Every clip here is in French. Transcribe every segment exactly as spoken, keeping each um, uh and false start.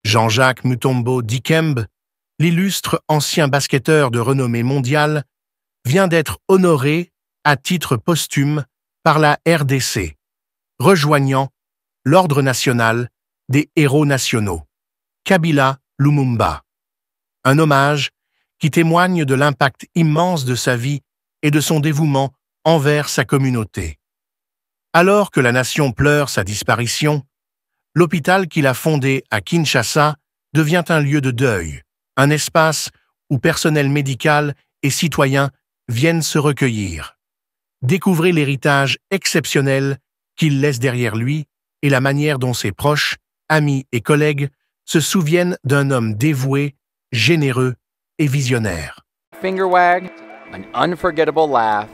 Jean-Jacques Mutombo Dikembe, l'illustre ancien basketteur de renommée mondiale, vient d'être honoré à titre posthume par la R D C, rejoignant l'Ordre national des héros nationaux, Kabila Lumumba. Un hommage qui témoigne de l'impact immense de sa vie et de son dévouement envers sa communauté. Alors que la nation pleure sa disparition, l'hôpital qu'il a fondé à Kinshasa devient un lieu de deuil, un espace où personnel médical et citoyens viennent se recueillir. Découvrez l'héritage exceptionnel qu'il laisse derrière lui et la manière dont ses proches, amis et collègues se souviennent d'un homme dévoué, généreux et visionnaire. Finger wag, an unforgettable laugh,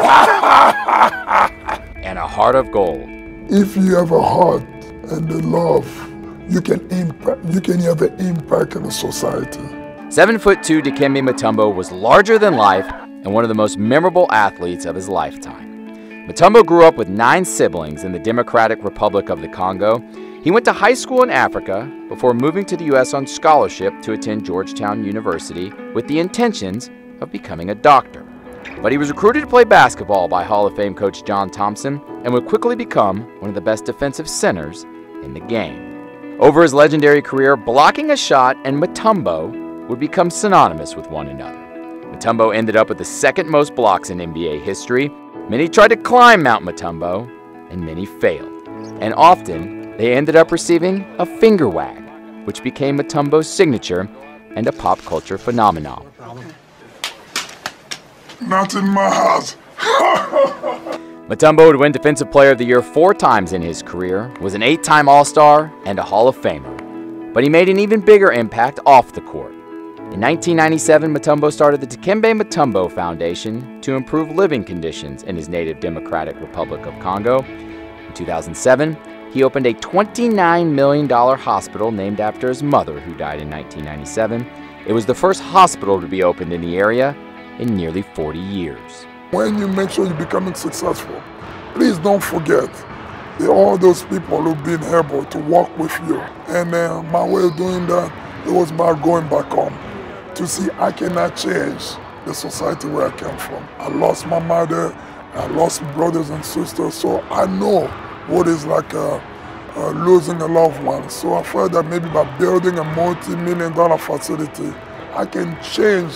and a heart of gold. If you have a heart and the love, you can impact, you can have an impact in the society. Seven foot two Dikembe Mutombo was larger than life and one of the most memorable athletes of his lifetime. Mutombo grew up with nine siblings in the Democratic Republic of the Congo. He went to high school in Africa before moving to the U S on scholarship to attend Georgetown University with the intentions of becoming a doctor. But he was recruited to play basketball by Hall of Fame coach John Thompson and would quickly become one of the best defensive centers in the game. Over his legendary career, blocking a shot and Mutombo would become synonymous with one another. Mutombo ended up with the second most blocks in N B A history. Many tried to climb Mount Mutombo, and many failed. And often, they ended up receiving a finger wag, which became Mutombo's signature and a pop culture phenomenon. Not in my house. Mutombo would win Defensive Player of the Year four times in his career, was an eight-time All-Star, and a Hall of Famer. But he made an even bigger impact off the court. In nineteen ninety-seven, Mutombo started the Dikembe Mutombo Foundation to improve living conditions in his native Democratic Republic of Congo. In two thousand seven, he opened a twenty-nine million dollar hospital named after his mother, who died in nineteen ninety-seven. It was the first hospital to be opened in the area in nearly forty years. When you make sure you're becoming successful, please don't forget all those people who've been able to walk with you. And uh, my way of doing that, it was by going back home to see I cannot change the society where I came from. I lost my mother, I lost brothers and sisters, so I know what it's like uh, uh, losing a loved one. So I felt that maybe by building a multi-million dollar facility, I can change,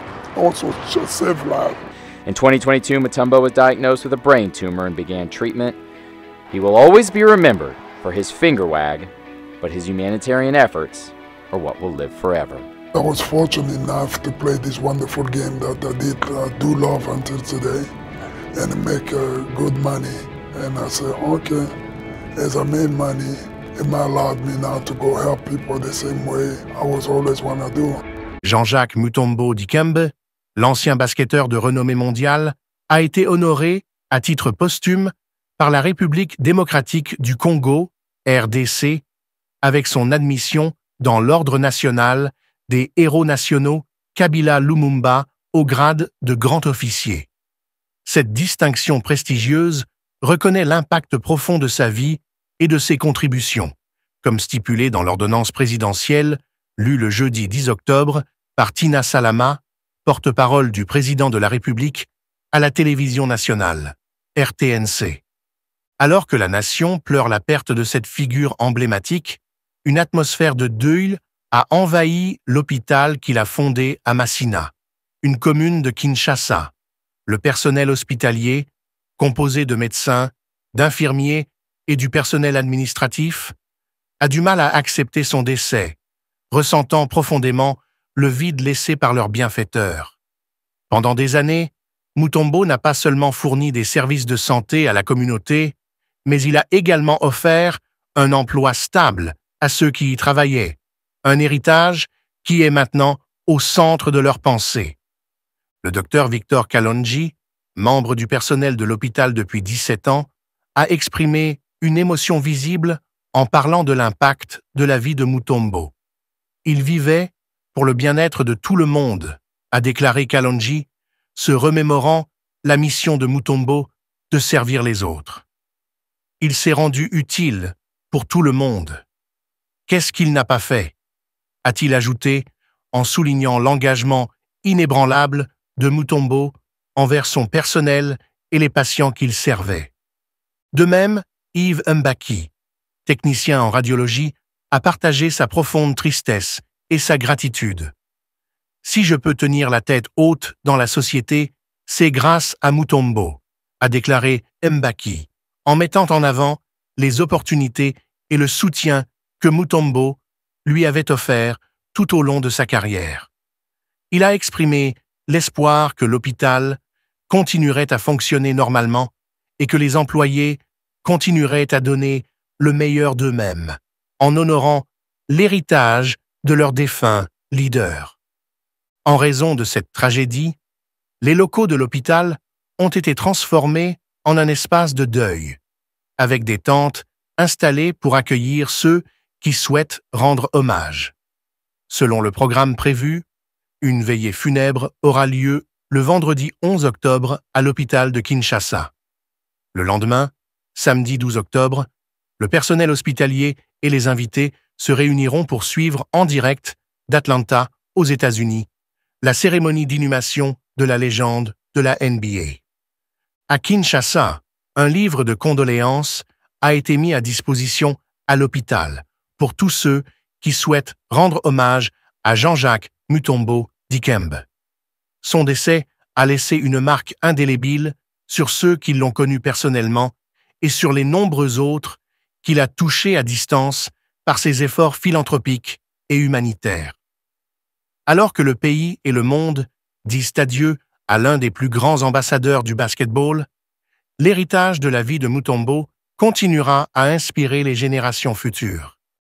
also save lives. In twenty twenty-two, Mutombo was diagnosed with a brain tumor and began treatment. He will always be remembered for his finger wag, but his humanitarian efforts are what will live forever. I was fortunate enough to play this wonderful game that I did uh, do love until today and make uh, good money. And I said, okay, as I made money, it might allow me now to go help people the same way I was always want to do. Jean-Jacques Mutombo Dikembe, l'ancien basketteur de renommée mondiale, a été honoré, à titre posthume, par la République démocratique du Congo, R D C, avec son admission dans l'Ordre national des héros nationaux Kabila Lumumba au grade de grand officier. Cette distinction prestigieuse reconnaît l'impact profond de sa vie et de ses contributions, comme stipulé dans l'ordonnance présidentielle lue le jeudi dix octobre par Tina Salama, porte-parole du président de la République, à la télévision nationale, R T N C. Alors que la nation pleure la perte de cette figure emblématique, une atmosphère de deuil a envahi l'hôpital qu'il a fondé à Masina, une commune de Kinshasa. Le personnel hospitalier, composé de médecins, d'infirmiers et du personnel administratif, a du mal à accepter son décès, ressentant profondément le vide laissé par leur bienfaiteur. Pendant des années, Mutombo n'a pas seulement fourni des services de santé à la communauté, mais il a également offert un emploi stable à ceux qui y travaillaient, un héritage qui est maintenant au centre de leurs pensées. Le docteur Victor Kalonji, membre du personnel de l'hôpital depuis dix-sept ans, a exprimé une émotion visible en parlant de l'impact de la vie de Mutombo. Il vivait pour le bien-être de tout le monde, a déclaré Kalonji, se remémorant la mission de Mutombo de servir les autres. Il s'est rendu utile pour tout le monde. Qu'est-ce qu'il n'a pas fait? a-t-il ajouté en soulignant l'engagement inébranlable de Mutombo envers son personnel et les patients qu'il servait. De même, Yves Mbaki, technicien en radiologie, a partagé sa profonde tristesse et sa gratitude. « Si je peux tenir la tête haute dans la société, c'est grâce à Mutombo », a déclaré Mbaki, en mettant en avant les opportunités et le soutien que Mutombo lui avait offert tout au long de sa carrière. Il a exprimé l'espoir que l'hôpital continuerait à fonctionner normalement et que les employés continueraient à donner le meilleur d'eux-mêmes, en honorant l'héritage de leur défunt leader. En raison de cette tragédie, les locaux de l'hôpital ont été transformés en un espace de deuil, avec des tentes installées pour accueillir ceux qui souhaitent rendre hommage. Selon le programme prévu, une veillée funèbre aura lieu le vendredi onze octobre à l'hôpital de Kinshasa. Le lendemain, samedi douze octobre, le personnel hospitalier et les invités se réuniront pour suivre en direct d'Atlanta, aux États-Unis, la cérémonie d'inhumation de la légende de la N B A. À Kinshasa, un livre de condoléances a été mis à disposition à l'hôpital pour tous ceux qui souhaitent rendre hommage à Jean-Jacques Mutombo Dikembe. Son décès a laissé une marque indélébile sur ceux qui l'ont connu personnellement et sur les nombreux autres qu'il a touchés à distance par ses efforts philanthropiques et humanitaires. Alors que le pays et le monde disent adieu à l'un des plus grands ambassadeurs du basketball, l'héritage de la vie de Mutombo continuera à inspirer les générations futures.